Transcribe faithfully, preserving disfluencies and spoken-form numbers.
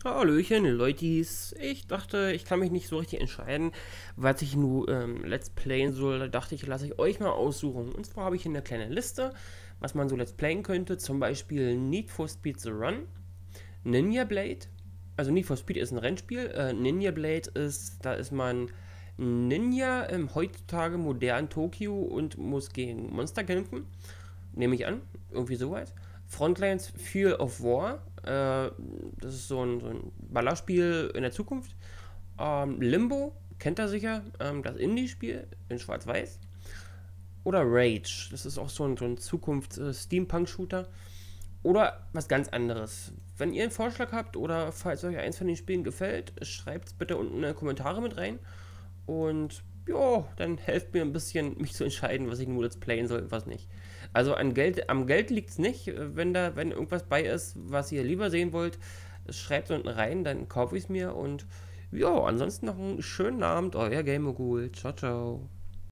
Hallöchen, Leutis. Ich dachte, ich kann mich nicht so richtig entscheiden, was ich nun ähm, Let's Playen soll. Da dachte ich, lasse ich euch mal aussuchen. Und zwar habe ich hier eine kleine Liste, was man so Let's Playen könnte. Zum Beispiel Need for Speed The Run, Ninja Blade. Also Need for Speed ist ein Rennspiel. Äh, Ninja Blade ist, da ist man Ninja im heutzutage modernen Tokio und muss gegen Monster kämpfen. Nehme ich an. Irgendwie soweit. Frontlines Fear of War. Äh, das ist so ein, so ein Ballerspiel in der Zukunft. Ähm, Limbo, kennt ihr sicher. Ähm, das Indie-Spiel in Schwarz-Weiß. Oder Rage. Das ist auch so ein, so ein Zukunfts-Steampunk-Shooter. Oder was ganz anderes. Wenn ihr einen Vorschlag habt oder falls euch eins von den Spielen gefällt, schreibt es bitte unten in die Kommentare mit rein. Und ja, dann helft mir ein bisschen, mich zu entscheiden, was ich nur jetzt playen soll und was nicht. Also an Geld, am Geld liegt es nicht. Wenn da, wenn irgendwas bei ist, was ihr lieber sehen wollt, schreibt es unten rein, dann kaufe ich es mir. Und ja, ansonsten noch einen schönen Abend, euer Gamerghoul. Ciao, ciao.